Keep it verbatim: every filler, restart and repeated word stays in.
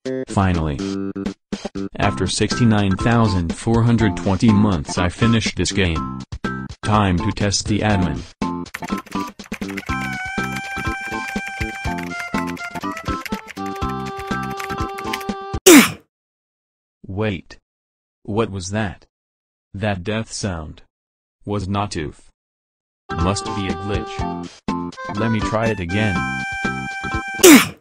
Finally. After sixty-nine thousand four hundred twenty months I finished this game. Time to test the admin. Wait. What was that? That death sound was not tooth. Must be a glitch. Let me try it again.